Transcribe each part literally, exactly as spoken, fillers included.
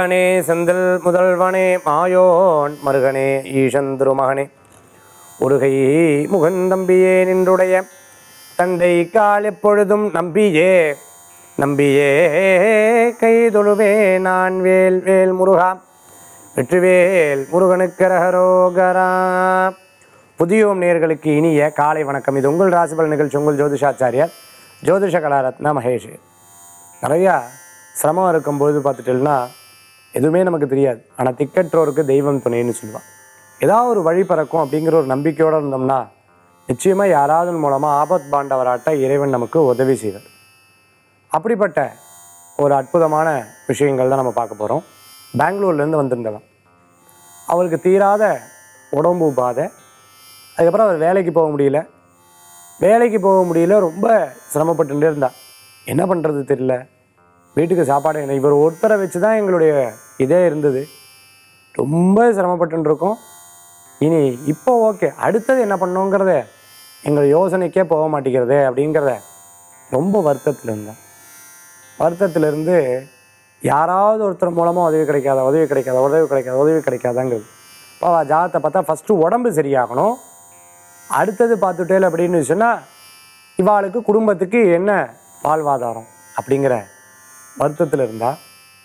முருகனே செந்தில் முதல்வனே மாயோன் மருகனே ஈசன் திருமகனே ஒருகை முகந்தம்பியே நின்றுடைய தண்டை கால் எப்பொழுதும் நம்பியே நம்பியே கை தொழுவே நான் வேல் வேல் முருகா வெற்றிவேல் முருகனுக்கு ரகரோகரா. புதியோம் நேர்களுக்கு இனிய காலை வணக்கம். இது உங்கள் ராசிபல் நிகழ்ச்சி. உங்கள் ஜோதிஷாச்சாரியார் ஜோதிஷ கலாரத்னா மகேஷ். நிறையா சிரமம் இருக்கும்போது பார்த்துட்டேன்னா எதுவுமே நமக்கு தெரியாது. ஆனால் திக்கற்றோருக்கு தெய்வம் துணைன்னு சொல்லுவாள். ஏதாவது ஒரு வழி பிறக்கும் அப்படிங்கிற ஒரு நம்பிக்கையோடு இருந்தோம்னா நிச்சயமாக யாராவது மூலமாக ஆபத் பாண்டவராட்ட இறைவன் நமக்கு உதவி செய்வார். அப்படிப்பட்ட ஒரு அற்புதமான விஷயங்கள் தான் நம்ம பார்க்க போகிறோம். பெங்களூர்லேருந்து வந்திருந்தவன், அவருக்கு தீராத உடம்பு பாதை. அதுக்கப்புறம் அவர் வேலைக்கு போக முடியல வேலைக்கு போக முடியல ரொம்ப சிரமப்பட்டுட்டே இருந்தா. என்ன பண்ணுறது தெரியல, வீட்டுக்கு சாப்பாடு என்ன, இவர் ஒருத்தரை வச்சு தான் எங்களுடைய இதே இருந்தது. ரொம்ப சிரமப்பட்டுருக்கோம். இனி இப்போ ஓகே, அடுத்தது என்ன பண்ணோங்கிறத எங்கள் யோசனைக்கே போக மாட்டேங்கிறதே அப்படிங்கிறத ரொம்ப வருத்தத்தில் இருந்தேன். வருத்தத்திலிருந்து யாராவது ஒருத்தர் மூலமாக உதவி கிடைக்காத உதவி கிடைக்காத உதவி கிடைக்காத உதவி கிடைக்காதாங்கிறது. இப்போ ஜாதத்தை பார்த்தா ஃபஸ்ட்டு உடம்பு சரியாகணும், அடுத்தது பார்த்துட்டேல் அப்படின்னு சொன்னால் இவாளுக்கு குடும்பத்துக்கு என்ன வாழ்வாதாரம் அப்படிங்கிற வருத்தத்தில் இருந்தால்,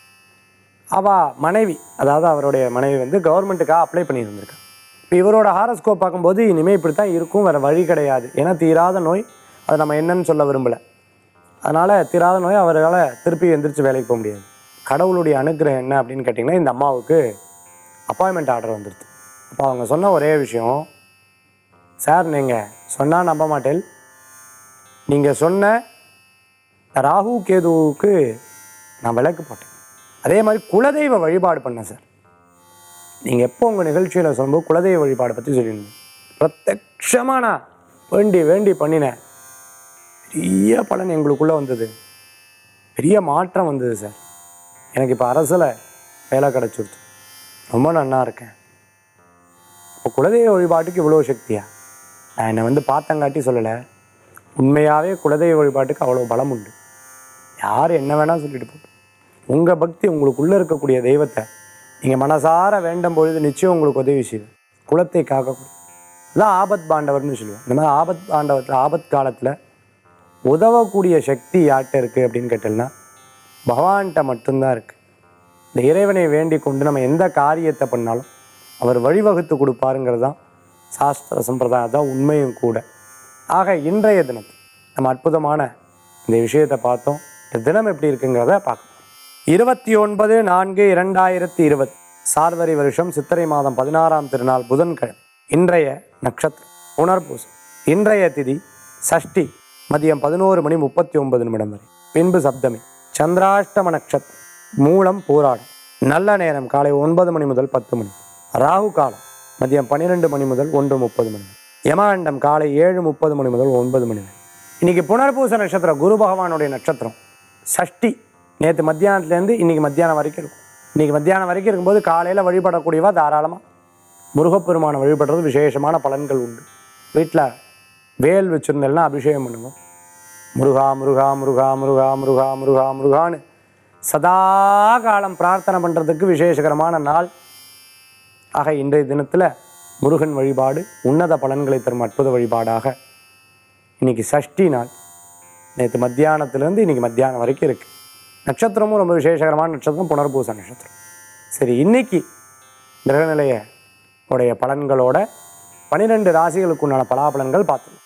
அவள் மனைவி, அதாவது அவருடைய மனைவி வந்து கவர்மெண்ட்டுக்காக அப்ளை பண்ணியிருந்திருக்கா. இப்போ இவரோட ஹாரோஸ்கோப் பார்க்கும்போது இனிமேல் இப்படி தான் இருக்கும், வேறு வழி கிடையாது. ஏன்னா தீராத நோய், அதை நம்ம என்னன்னு சொல்ல விரும்பலை. அதனால் தீராத நோய், அவரால் திருப்பி எந்திரிச்சு வேலைக்கு போக முடியாது. கடவுளுடைய அனுகிரகம் என்ன அப்படின்னு கேட்டிங்கன்னா, இந்த அம்மாவுக்கு அப்பாயின்மெண்ட் ஆர்டர் வந்துடுது. அப்போ அவங்க சொன்ன ஒரே விஷயம், சார் நீங்கள் சொன்னால் நம்ப மாட்டேன், நீங்கள் சொன்ன ராகு கேதுவுக்கு நான் விளக்கு போட்டேன், அதே மாதிரி குலதெய்வ வழிபாடு பண்ணேன் சார். நீங்கள் எப்போ உங்கள் நிகழ்ச்சியில் சொல்லும்போது குலதெய்வ வழிபாடை பற்றி சொல்லியிருந்தேன். பிரத்யட்சமாக நான் வேண்டி வேண்டி பண்ணினேன். பெரிய பலன் எங்களுக்குள்ளே வந்தது, பெரிய மாற்றம் வந்தது சார். எனக்கு இப்போ அரசில் வேலை கிடச்சிருச்சு, ரொம்ப நன்னா இருக்கேன். இப்போ குலதெய்வ வழிபாட்டுக்கு இவ்வளோ சக்தியா? நான் என்னை வந்து பார்த்தங்காட்டி சொல்லலை, உண்மையாகவே குலதெய்வ வழிபாட்டுக்கு அவ்வளோ பலம் உண்டு. யார் என்ன வேணால் சொல்லிட்டு போட்டு, உங்கள் பக்தி, உங்களுக்குள்ளே இருக்கக்கூடிய தெய்வத்தை நீங்கள் மனசார வேண்டும் பொழுது நிச்சயம் உங்களுக்கு உதவி செய்யும். குலத்தை காக்கக்கூடிய அதான் ஆபத் பாண்டவர்னு சொல்லுவோம். இந்த மாதிரி ஆபத் பாண்டவத்தில் ஆபத் காலத்தில் உதவக்கூடிய சக்தி யார்கிட்ட இருக்குது அப்படின்னு கேட்டோம்னா பகவான்கிட்ட மட்டும்தான் இருக்குது. இந்த இறைவனை வேண்டி கொண்டு நம்ம எந்த காரியத்தை பண்ணாலும் அவர் வழிவகுத்து கொடுப்பாருங்கிறது தான் சாஸ்திர சம்பிரதாயம், தான் உண்மையும் கூட. ஆக இன்றைய தினத்தை நம்ம அற்புதமான இந்த விஷயத்தை பார்த்தோம். இந்த தினம் எப்படி இருக்குங்கிறத பார்க்கணும். இருபத்தி ஒன்பது நான்கு இரண்டாயிரத்தி இருபது சார்வரி வருஷம் சித்திரை மாதம் பதினாறாம் திருநாள் புதன்கிழமை. இன்றைய நட்சத்திரம் புனர்பூசம். இன்றைய திதி சஷ்டி, மதியம் பதினோரு மணி முப்பத்தி ஒன்பது நிமிடம் வரை. பின்பு சப்தமி. சந்திராஷ்டம நட்சத்திரம் மூலம் போராடும். நல்ல நேரம் காலை ஒன்பது மணி முதல் பத்து மணி. ராகு காலம் மதியம் பன்னிரெண்டு மணி முதல் ஒன்று முப்பது மணி. யமாண்டம் காலை ஏழு முப்பது மணி முதல் ஒன்பது மணி வரை. இன்னைக்கு புனர்பூச நட்சத்திரம், குரு பகவானுடைய நட்சத்திரம். சஷ்டி நேற்று மத்தியானத்துலேருந்து இன்றைக்கி மத்தியானம் வரைக்கும் இருக்கும். இன்றைக்கி மத்தியானம் வரைக்கும் இருக்கும்போது காலையில் வழிபடக்கூடியவா தாராளமாக முருகப்பெருமானை வழிபடுறது விசேஷமான பலன்கள் உண்டு. வீட்டில் வேல் வச்சுருந்தேன்னா அபிஷேகம் பண்ணுவோம். முருகா முருகா முருகா முருகா முருகா முருகா முருகான்னு சதா காலம் பிரார்த்தனை பண்ணுறதுக்கு விசேஷகரமான நாள். ஆக இன்றைய தினத்தில் முருகன் வழிபாடு உன்னத பலன்களை தரும் அற்புத வழிபாடாக இன்றைக்கி சஷ்டி நாள். நேற்று மத்தியானத்துலேருந்து இன்றைக்கி மத்தியானம் வரைக்கும் இருக்குது. நட்சத்திரமும் ரொம்ப விசேஷகரமான நட்சத்திரம், புனர்பூச நட்சத்திரம். சரி, இன்றைக்கி கிரகநிலைய உடைய பலன்களோட பன்னிரெண்டு ராசிகளுக்கு உண்டான பலாபலன்கள் பார்த்துருவோம்.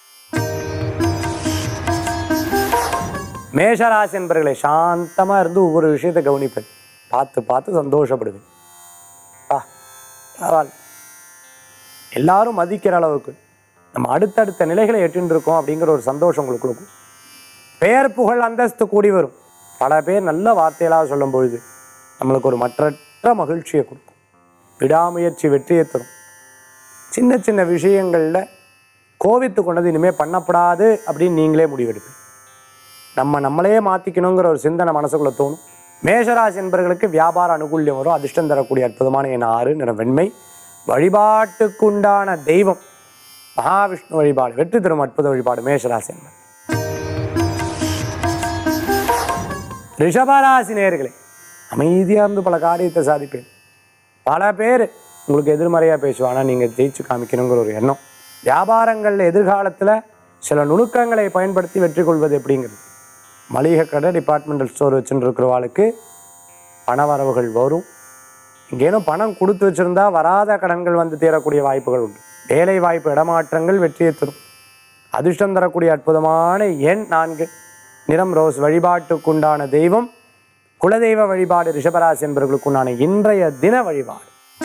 மேஷராசி என்பவர்களை சாந்தமாக இருந்து ஒவ்வொரு விஷயத்தை கவனிப்பேன், பார்த்து பார்த்து சந்தோஷப்படுவேன். பா பரவாயில்ல, எல்லாரும் மதிக்கிற அளவுக்கு நம்ம அடுத்தடுத்த நிலைகளை எட்டின்னு இருக்கோம் அப்படிங்கிற ஒரு சந்தோஷம் உங்களுக்கு கொடுக்கும். பெயர் புகழ் அந்தஸ்து கூடி வரும். பல பேர் நல்ல வார்த்தைகளாக சொல்லும் பொழுது நம்மளுக்கு ஒரு மற்றற்ற மகிழ்ச்சியை கொடுக்கும். விடாமுயற்சி வெற்றியை தரும். சின்ன சின்ன விஷயங்களில் கோவித்து கொண்டது இனிமேல் பண்ணப்படாது அப்படின்னு நீங்களே முடிவெடுப்பீங்க. நம்ம நம்மளே மாற்றிக்கணுங்கிற ஒரு சிந்தனை மனசுக்குள்ளே தோணும். மேஷராசி என்பவர்களுக்கு வியாபார அனுகூல்யம் வரும். அதிர்ஷ்டம் தரக்கூடிய அற்புதமான என் ஆறு நிற வெண்மை. வழிபாட்டுக்குண்டான தெய்வம் மகாவிஷ்ணு வழிபாடு வெற்றி தரும் அற்புத வழிபாடு மேஷராசி என்பது. ரிஷபராசி நேயர்களே, அமைதியாக இருந்து பல காரியத்தை சாதிப்பேன். பல பேர் உங்களுக்கு எதிர்மறையாக பேசுவாங்க, ஆனால் நீங்கள் ஜெயிச்சு காமிக்கணுங்கிற ஒரு எண்ணம். வியாபாரங்களில் எதிர்காலத்தில் சில நுணுக்கங்களை பயன்படுத்தி வெற்றி கொள்வது எப்படிங்கிறது. மளிகை கடை, டிபார்ட்மெண்டல் ஸ்டோர் வச்சுட்டு இருக்கிறவாளுக்கு பண வரவுகள் வரும். இங்கேனும் பணம் கொடுத்து வச்சுருந்தா வராத கடன்கள் வந்து தீரக்கூடிய வாய்ப்புகள் உண்டு. வேலை வாய்ப்பு இடமாற்றங்கள் வெற்றியை தரும். அதிர்ஷ்டம் தரக்கூடிய அற்புதமான எண் நான்கு, நிறம் ரோஸ். வழிபாட்டுக்குண்டான தெய்வம் குலதெய்வ வழிபாடு. ரிஷபராசி என்பவர்களுக்குண்டான இன்றைய தின வழிபாடு.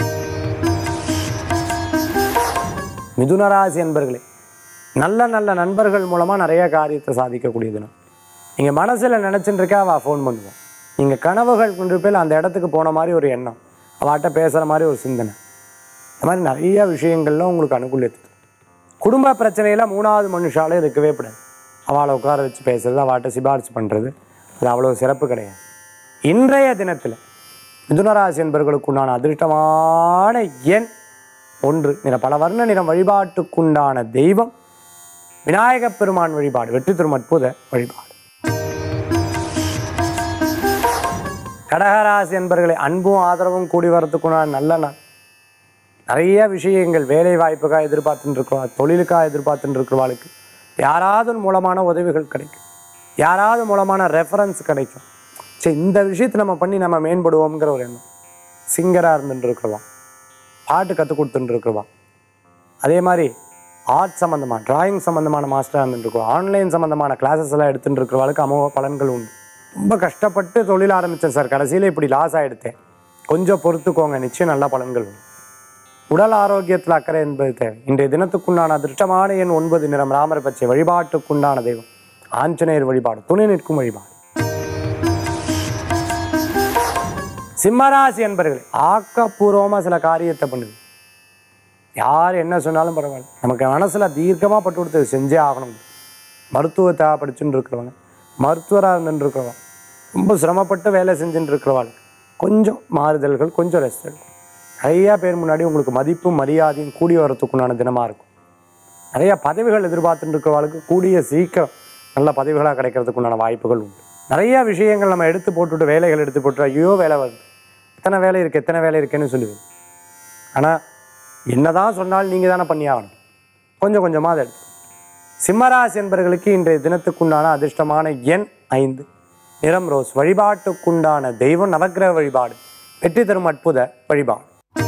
மிதுனராசி என்பர்களே, நல்ல நல்ல நண்பர்கள் மூலமாக நிறைய காரியத்தை சாதிக்கக்கூடிய தினம். நீங்கள் மனசில் நினச்சிட்டு இருக்கா அவள் ஃபோன் பண்ணுவோம். நீங்கள் கனவுகள் கொண்டு போய் அந்த இடத்துக்கு போன மாதிரி ஒரு எண்ணம், அவட்ட பேசுகிற மாதிரி ஒரு சிந்தனை, இந்த மாதிரி நிறைய விஷயங்கள்லாம் உங்களுக்கு அனுகூலியத்து. குடும்ப பிரச்சனையில் மூணாவது மனுஷாலே இருக்கவே கூடாது. அவளை உட்கார வச்சு பேசுறது, அவட்ட சிபாரிசு பண்ணுறது, அது அவ்வளோ சிறப்பு கிடையாது. இன்றைய தினத்தில் மிதுனராசி என்பவர்களுக்குண்டான அதிர்ஷ்டமான எண் ஒன்று, நிற பல வர்ண நிறம். வழிபாட்டுக்குண்டான தெய்வம் விநாயகப் பெருமான் வழிபாடு. வெற்றி தரும் அற்புத வழிபாடு. கடகராசி என்பவர்களை, அன்பும் ஆதரவும் கூடி வரத்துக்குண்டான நல்ல நாள். நிறைய விஷயங்கள் வேலை வாய்ப்புக்காக எதிர்பார்த்துட்டு இருக்கிறவா, தொழிலுக்காக எதிர்பார்த்துட்டு இருக்கிறவாளுக்கு யாராவது மூலமான உதவிகள் கிடைக்கும், யாராவது மூலமான ரெஃபரன்ஸ் கிடைக்கும். சரி, இந்த விஷயத்தை நம்ம பண்ணி நம்ம மேம்படுவோங்கிற ஒரு எண்ணம். சிங்கராக இருந்துட்டு இருக்கிறவா, பாட்டு கற்றுக் கொடுத்துட்டு இருக்கிறவா, அதே மாதிரி ஆர்ட் சம்மந்தமான டிராயிங் சம்மந்தமான மாஸ்டராக இருந்துட்டு இருக்கோம், ஆன்லைன் சம்மந்தமான கிளாஸஸ் எல்லாம் எடுத்துகிட்டு இருக்கிறவாளுக்கு அமோக பலன்கள் உண்டு. ரொம்ப கஷ்டப்பட்டு தொழில் ஆரம்பித்தேன் சார், கடைசியில் இப்படி லாஸ் ஆகிடுத்தேன், கொஞ்சம் பொறுத்துக்கோங்க, நிச்சயம் நல்ல பலன்கள் உண்டு. உடல் ஆரோக்கியத்தில் அக்கறை என்பது தேவை. இன்றைய தினத்துக்குண்டான அதிர்ஷ்டமான எண் ஒன்பது, நிறம் ராமர் பச்சை. வழிபாட்டுக்குண்டான தெய்வம் ஆஞ்சநேயர் வழிபாடு. துணை நிற்கும் வழிபாடு. சிம்மராசி என்பர்களே, ஆக்கப்பூர்வமாக சில காரியத்தை பண்ணுது. யார் என்ன சொன்னாலும் பரவாயில்ல, நமக்கு மனசில் தீர்க்கமாக பட்டு கொடுத்து செஞ்சே ஆகணும். மருத்துவத்தை படிச்சுட்டு இருக்கிறவங்க, மருத்துவராக இருந்துட்டு இருக்கிறவங்க, ரொம்ப சிரமப்பட்டு வேலை செஞ்சுட்டு இருக்கிறவாளுக்கு கொஞ்சம் மாறுதல்கள், கொஞ்சம் ரெஸ்ட் எடுக்கும். நிறையா பேர் முன்னாடி உங்களுக்கு மதிப்பும் மரியாதையும் கூடி வரத்துக்குண்டான தினமாக இருக்கும். நிறையா பதவிகள் எதிர்பார்த்துட்டு இருக்கிறவாளுக்கு கூடிய சீக்கிரம் நல்ல பதவிகளாக கிடைக்கிறதுக்குண்டான வாய்ப்புகள் உண்டு. நிறையா விஷயங்கள் நம்ம எடுத்து போட்டுவிட்டு, வேலைகள் எடுத்து போட்டு, ஐயோ வேலை வருது, எத்தனை வேலை இருக்குது எத்தனை வேலை இருக்குன்னு சொல்லுவேன். ஆனால் என்ன தான் சொன்னாலும் நீங்கள் தானே பண்ணி ஆகணும். கொஞ்சம் கொஞ்சமாக அதை எடுத்து. சிம்மராசி என்பவர்களுக்கு இன்றைய தினத்துக்குண்டான அதிர்ஷ்டமான எண் ஐந்து, நிறம் ரோஸ். வழிபாட்டுக்குண்டான தெய்வம் நவக்கிரக வழிபாடு. வெற்றி தரும் அற்புத வழிபாடு.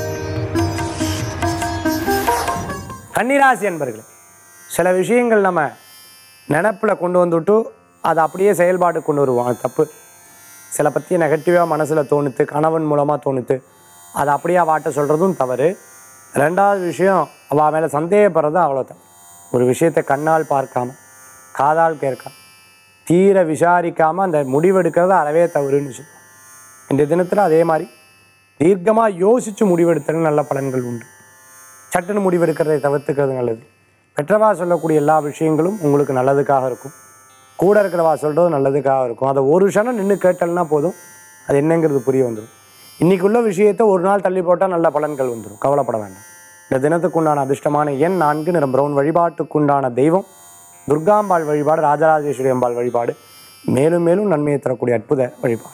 கன்னிராசி என்பவர்களே, சில விஷயங்கள் நம்ம நினப்பில் கொண்டு வந்துவிட்டு அதை அப்படியே செயல்பாடு கொண்டு வருவோம், அது தப்பு. சில பற்றிய நெகட்டிவாக மனசில் தோணுத்து, கணவன் மூலமாக தோணுத்து, அதை அப்படியே அவாட்ட சொல்கிறதும் தவறு. ரெண்டாவது விஷயம், அவள் மேலே சந்தேகப்படுறது அவ்வளோ தவறு. ஒரு விஷயத்தை கண்ணால் பார்க்காம, காதால் கேட்காம, தீர விசாரிக்காமல் அந்த முடிவெடுக்கிறது அறவே தவறுன்னு சொல்லுவோம். இன்றைய தினத்தில் அதே மாதிரி தீர்க்கமாக யோசித்து முடிவெடுத்தல் நல்ல பலன்கள் உண்டு. சட்டுன்னு முடிவெடுக்கிறதை தவிர்த்துக்கிறது நல்லது. பெற்றவா சொல்லக்கூடிய எல்லா விஷயங்களும் உங்களுக்கு நல்லதுக்காக இருக்கும். கூட இருக்கிறவா சொல்கிறது நல்லதுக்காக இருக்கும். அதை ஒரு க்ஷணம் நின்று கேட்டல்னா போதும், அது என்னங்கிறது புரிய வந்துடும். இன்றைக்குள்ள விஷயத்தை ஒரு நாள் தள்ளி போட்டால் நல்ல பலன்கள் வந்துடும், கவலைப்பட வேண்டாம். இந்த தினத்துக்குண்டான அதிர்ஷ்டமான எண் நான்கு, நிறம் பிரவுன். வழிபாட்டுக்குண்டான தெய்வம் துர்காம்பாள் வழிபாடு. ராஜராஜேஸ்வரி அம்பாள் வழிபாடு. மேலும் மேலும் நன்மையை தரக்கூடிய அற்புத வழிபாடு.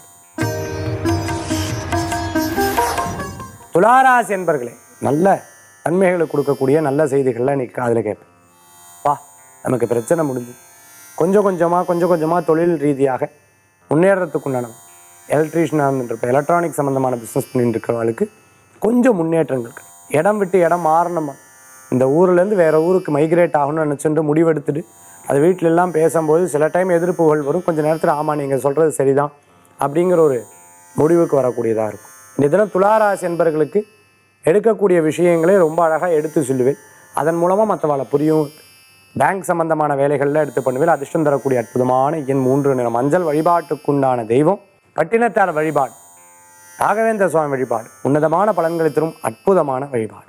துளாராசி என்பர்களே, நல்ல நன்மைகளை கொடுக்கக்கூடிய நல்ல செய்திகள்லாம் இன்றைக்கி அதில் கேட்பேன். வா, நமக்கு பிரச்சனை முடிஞ்சு கொஞ்சம் கொஞ்சமாக கொஞ்சம் கொஞ்சமாக தொழில் ரீதியாக முன்னேறத்துக்குண்டானவன். எலக்ட்ரீஷியனாக இருந்துருப்பேன், எலக்ட்ரானிக் சம்மந்தமான பிஸ்னஸ் பண்ணிட்டு இருக்கிறவங்களுக்கு கொஞ்சம் முன்னேற்றங்கள். இடம் விட்டு இடம் மாறணுமா, இந்த ஊர்லேருந்து வேறு ஊருக்கு மைக்ரேட் ஆகணும்னு நினச்சிட்டு முடிவெடுத்துட்டு அது வீட்டில எல்லாம் பேசும்போது சில டைம் எதிர்ப்புகள் வரும். கொஞ்சம் நேரத்தில் ஆமாம் நீங்கள் சொல்கிறது சரிதான் அப்படிங்கிற ஒரு முடிவுக்கு வரக்கூடியதாக இருக்கும். இந்த தினம் துளாராசி என்பவர்களுக்கு எடுக்கக்கூடிய விஷயங்களே ரொம்ப அழகாக எடுத்து சொல்லுவேன். அதன் மூலமாக மற்றவாளை புரியும். பேங்க் சம்பந்தமான வேலைகளில் எடுத்து பண்ணுவேன். அதிர்ஷ்டம் தரக்கூடிய அற்புதமான எண் மூன்று, நிறம் மஞ்சள். வழிபாட்டுக்குண்டான தெய்வம் பட்டினத்தார் வழிபாடு. ராகவேந்திர சுவாமி வழிபாடு. உன்னதமான பலன்களை தரும் அற்புதமான வழிபாடு.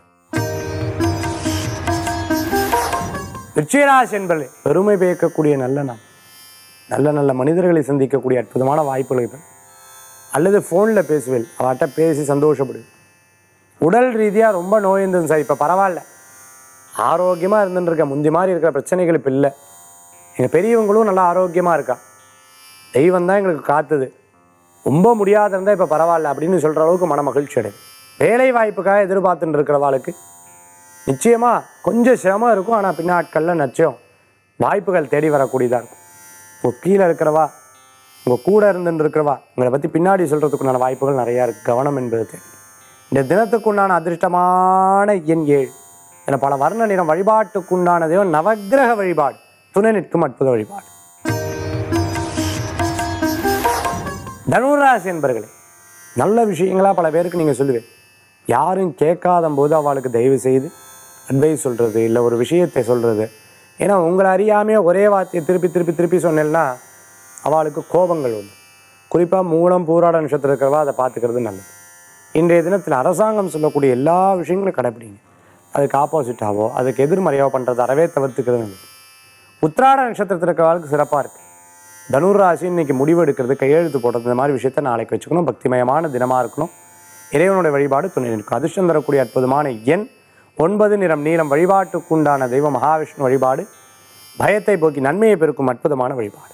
விருச்சிகராசி என்பவர்களே, பெருமை பயக்கக்கூடிய நல்ல நாள். நல்ல நல்ல மனிதர்களை சந்திக்கக்கூடிய அற்புதமான வாய்ப்புகள். அல்லது ஃபோனில் பேசுவேன், அவட்ட பேசி சந்தோஷப்படுவேன். உடல் ரீதியாக ரொம்ப நோய் இருந்தது சார், இப்போ பரவாயில்ல, ஆரோக்கியமாக இருந்துருக்க. முந்தி மாதிரி இருக்கிற பிரச்சனைகள் இப்போ இல்லை. எங்கள் பெரியவங்களும் நல்லா ஆரோக்கியமாக இருக்கா. தெய்வம் தான் எங்களுக்கு காத்துது. ரொம்ப முடியாத இருந்தால் இப்போ பரவாயில்ல அப்படின்னு சொல்கிற அளவுக்கு மன மகிழ்ச்சி அடையும். வேலை வாய்ப்புக்காக எதிர்பார்த்துட்டு இருக்கிறவாளுக்கு நிச்சயமாக கொஞ்சம் சிரமம் இருக்கும். ஆனால் பின்னாட்களில் நிச்சயம் வாய்ப்புகள் தேடி வரக்கூடியதாக இருக்கும். இப்போ கீழே இருக்கிறவா, உங்கள் கூட இருந்துட்டு இருக்கிறவா உங்களை பற்றி பின்னாடி சொல்கிறதுக்குண்டான வாய்ப்புகள் நிறையா இருக்குது. கவனம் என்பது தேவை. இந்த தினத்துக்குண்டான அதிர்ஷ்டமான எண் ஏழு. என பல வர்ண நிறம். வழிபாட்டுக்குண்டான தெய்வம் நவக்கிரக வழிபாடு. துணை நிற்கும் அற்புத வழிபாடு. தனுராசி என்பர்களே, நல்ல விஷயங்களாக பல பேருக்கு நீங்கள் சொல்லுவேன். யாரும் கேட்காத போது அவளுக்கு தயவு செய்து அட்வைஸ் சொல்கிறது, இல்லை ஒரு விஷயத்தை சொல்கிறது. ஏன்னா உங்களை அறியாமையே ஒரே வார்த்தையை திருப்பி திருப்பி திருப்பி சொன்னேன்னா அவளுக்கு கோபங்கள் உண்டு. குறிப்பாக மூலம் பூராட நட்சத்திரம் இருக்கிறவா அதை பார்த்துக்கிறது நல்லது. இன்றைய தினத்தில் அரசாங்கம் சொல்லக்கூடிய எல்லா விஷயங்களும் கடைப்பிடிங்க. அதுக்கு ஆப்போசிட்டாவோ அதுக்கு எதிர்மறையாவோ பண்ணுறது அறவே தவிர்த்துக்கிறது நல்லது. உத்திராட நட்சத்திரத்தில் இருக்கிறவர்களுக்கு சிறப்பாக இருக்குது. தனுராசி இன்னைக்கு முடிவு எடுக்கிறது, கையெழுத்து போடுறது, இந்த மாதிரி விஷயத்த நாளைக்கு வச்சுக்கணும். பக்திமயமான தினமாக இருக்கணும். இறைவனுடைய வழிபாடு துணை நிற்கும். அதிர்ஷ்டம் தரக்கூடிய அற்புதமான எண் ஒன்பது. நிறம் நீலம். வழிபாட்டுக்குண்டான தெய்வம் மகாவிஷ்ணு வழிபாடு. பயத்தை போக்கி நன்மையை பெருக்கும் அற்புதமான வழிபாடு.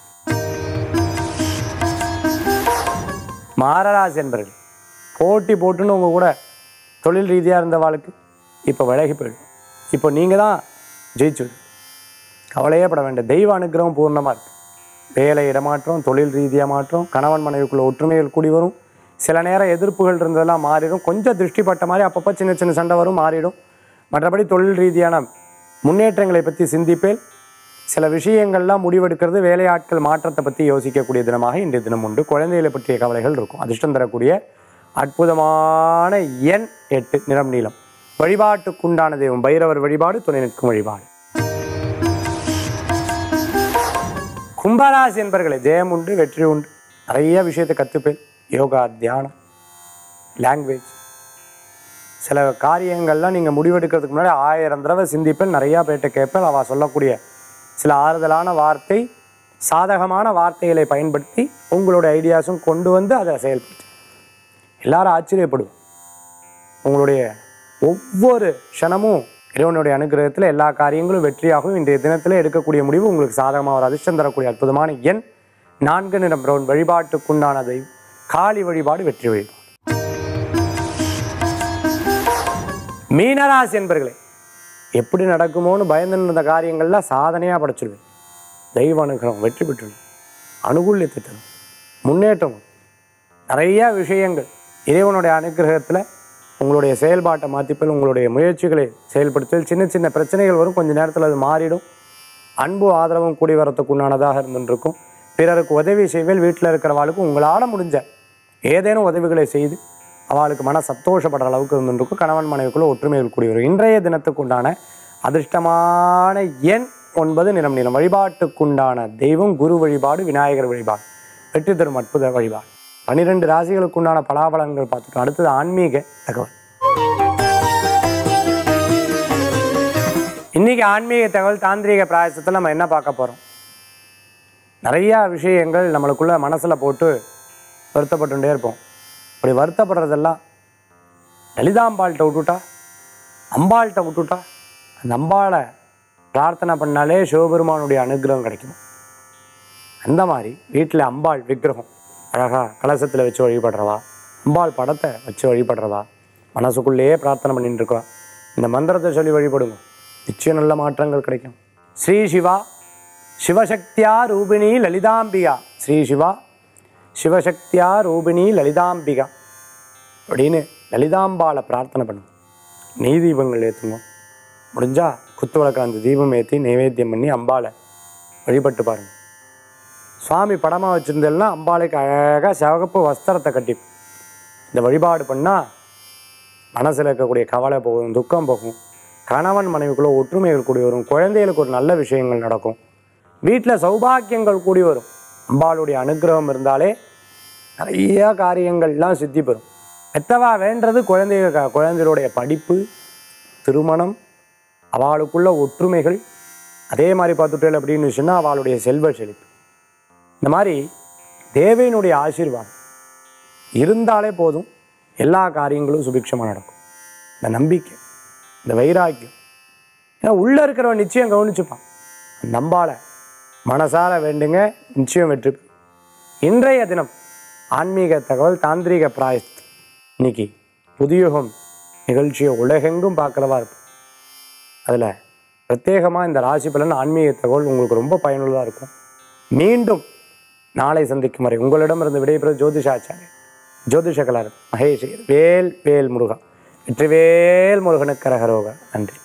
மகராசி என்பர்கள், போட்டி போட்டுன்னு உங்கள் கூட தொழில் ரீதியாக இருந்தவாளுக்கு இப்போ விலகி போயிடும். இப்போ நீங்கள் தான் ஜெயிச்சு. கவலையே பட வேண்டிய தெய்வ அனுகிரகம் பூர்ணமாக இருக்குது. வேலை இடமாற்றம், தொழில் ரீதியாக மாற்றம், கணவன் மனைவிக்குள்ள ஒற்றுமைகள் கூடி வரும். சில நேரம் எதிர்ப்புகள் இருந்ததெல்லாம் மாறிடும். கொஞ்சம் திருஷ்டி பட்ட மாதிரி அப்பப்போ சின்ன சின்ன சண்டை வரும், மாறிடும். மற்றபடி தொழில் ரீதியான முன்னேற்றங்களை பற்றி சிந்திப்பேன். சில விஷயங்கள்லாம் முடிவெடுக்கிறது, வேலையாட்கள் மாற்றத்தை பற்றி யோசிக்கக்கூடிய தினமாக இன்றைய தினம் உண்டு. குழந்தைகளை பற்றிய கவலைகள் இருக்கும். அதிர்ஷ்டம் தரக்கூடிய அற்புதமான எண் எட்டு. நிறம் நீலம். வழிபாட்டுக்குண்டான தெய்வம் பைரவர் வழிபாடு. துணை நிற்கும் வழிபாடு. கும்பராசி என்பர்களே, ஜெயம் உண்டு, வெற்றி உண்டு. நிறைய விஷயத்தை கற்றுப்பேன். யோகா, தியானம், லாங்குவேஜ், சில காரியங்கள்லாம் நீங்கள் முடிவெடுக்கிறதுக்கு முன்னாடி ஆயிரம் தடவை சிந்திப்பேன். நிறையா பேர்கிட்ட கேட்பேன். அவள் சொல்லக்கூடிய சில ஆறுதலான வார்த்தை, சாதகமான வார்த்தைகளை பயன்படுத்தி உங்களுடைய ஐடியாஸும் கொண்டு வந்து அதை செயல்படுத்தி எல்லாரும் ஆச்சரியப்படுவோம். உங்களுடைய ஒவ்வொரு க்ஷணமும் இறைவனுடைய அனுகிரகத்தில் எல்லா காரியங்களும் வெற்றியாகவும் இன்றைய தினத்தில் எடுக்கக்கூடிய முடிவு உங்களுக்கு சாதகமாக ஒரு அதிர்ஷ்டம் தரக்கூடிய அற்புதமான எண் நான்கு. நிறம் பிரவுன். வழிபாட்டுக்குண்டான தெய்வம் காளி வழிபாடு. வெற்றி வழிபாடு. மீனராசி என்பர்களே, எப்படி நடக்குமோன்னு பயந்து இருந்த காரியங்கள்லாம் சாதனையாக படைச்சிடுவேன். தெய்வ அனுகிரகம் வெற்றி பெற்றுடும். அனுகூல்யத்தை தரும், முன்னேற்றம். நிறையா விஷயங்கள் இறைவனுடைய அனுகிரகத்தில் உங்களுடைய செயல்பாட்டை மாற்றிப்பல், உங்களுடைய முயற்சிகளை செயல்படுத்தல். சின்ன சின்ன பிரச்சனைகள் வரும், கொஞ்சம் நேரத்தில் அது மாறிடும். அன்பு ஆதரவும் கூடி வரத்துக்கு உண்டானதாக இருந்துருக்கும். பிறருக்கு உதவி செய்வேல். வீட்டில் இருக்கிறவாளுக்கு உங்களால் முடிஞ்ச ஏதேனும் உதவிகளை செய்து அவளுக்கு மன சந்தோஷப்படுற அளவுக்கு இருந்துருக்கும். கணவன் மனைவிக்குள்ள ஒற்றுமைகள் கூடி வரும். இன்றைய தினத்துக்கு உண்டான அதிர்ஷ்டமான எண் ஒன்பது. நிறம் நீலம். வழிபாட்டுக்குண்டான தெய்வம் குரு வழிபாடு. விநாயகர் வழிபாடு. வெற்றி தரும் அற்புத வழிபாடு. பன்னிரெண்டு ராசிகளுக்குண்டான பலாபலங்கள் பார்த்துட்டோம். அடுத்தது ஆன்மீக தகவல். இன்னைக்கு ஆன்மீக தகவல் தாந்திரிக பிராயசத்தில் நம்ம என்ன பார்க்க போகிறோம்? நிறையா விஷயங்கள் நம்மளுக்குள்ள மனசில் போட்டு வருத்தப்பட்டுட்டே இருப்போம். அப்படி வருத்தப்படுறதெல்லாம் லலிதாம்பாள்கிட்ட விட்டுட்டா, அம்பாள்கிட்ட விட்டுட்டா, அந்த அம்பாளை பிரார்த்தனை பண்ணாலே சிவபெருமானுடைய அனுகிரகம் கிடைக்கும். அந்த மாதிரி வீட்டில் அம்பாள் விக்கிரகம் அழகாக கலசத்தில் வச்சு வழிபடுறவா, அம்பாள் படத்தை வச்சு வழிபடுறவா, மனசுக்குள்ளேயே பிரார்த்தனை பண்ணிட்டு இருக்கா. இந்த மந்திரத்தை சொல்லி வழிபடுங்க, நிச்சயம் நல்ல மாற்றங்கள் கிடைக்கும். ஸ்ரீ சிவா சிவசக்தியா ரூபிணி லலிதாம்பிகா. ஸ்ரீ சிவா சிவசக்தியா ரூபிணி லலிதாம்பிகா அப்படின்னு லலிதாம்பாளை பிரார்த்தனை பண்ணுங்க. நெய் தீபங்கள் ஏற்றுங்க. முடிஞ்சால் குத்து விளக்கு அந்த தீபம் ஏற்றி நைவேத்தியம் பண்ணி அம்பாளை வழிபட்டு பாருங்கள். சுவாமி படமாக வச்சுருந்தேன்னா அம்பாளுக்கு அழகாக சிவகப்பு வஸ்திரத்தை கட்டி இந்த வழிபாடு பண்ணால் மனசில் இருக்கக்கூடிய கவலை போகும், துக்கம் போகும், கணவன் மனைவிக்குள்ளே ஒற்றுமைகள் கூடி வரும், குழந்தைகளுக்கு ஒரு நல்ல விஷயங்கள் நடக்கும், வீட்டில் சௌபாக்கியங்கள் கூடி வரும். அம்பாளுடைய அனுகிரகம் இருந்தாலே நிறைய காரியங்கள்லாம் சித்தி பெறும். எத்தவா வேண்டது குழந்தைகள், குழந்தைகளுடைய படிப்பு, திருமணம், அவளுக்குள்ள ஒற்றுமைகள். அதே மாதிரி பார்த்துட்டேன் அப்படின்னு சொன்னால் அவளுடைய செல்வ செழிப்பு. இந்த மாதிரி தேவையினுடைய ஆசீர்வாதம் இருந்தாலே போதும், எல்லா காரியங்களும் சுபிக்ஷமாக நடக்கும். இந்த நம்பிக்கை, இந்த வைராக்கியம், ஏன்னா உள்ளே இருக்கிறவன் நிச்சயம் கவனிச்சுப்பான். நம்பால மனசார வேண்டுங்க, நிச்சயம் வெற்றி. இன்றைய தினம் ஆன்மீக தகவல் தாந்திரீக பிராயஸ்த். இன்னைக்கு புதியுகம் நிகழ்ச்சியை உலகெங்கும் பார்க்குறவா இருக்கும். அதில் பிரத்யேகமாக இந்த ராசி பலன் ஆன்மீக தகவல் உங்களுக்கு ரொம்ப பயனுள்ளதாக இருக்கும். மீண்டும் நாளை சந்திக்கும் வரை உங்களிடமிருந்து விடைபெறும் ஜோதிஷாச்சாரியர் ஜோதிஷ கலாரத் மகேஷ். வேல் வேல் முருகா. வெற்றிவேல் முருகனுக்கு கரகரோக. நன்றி.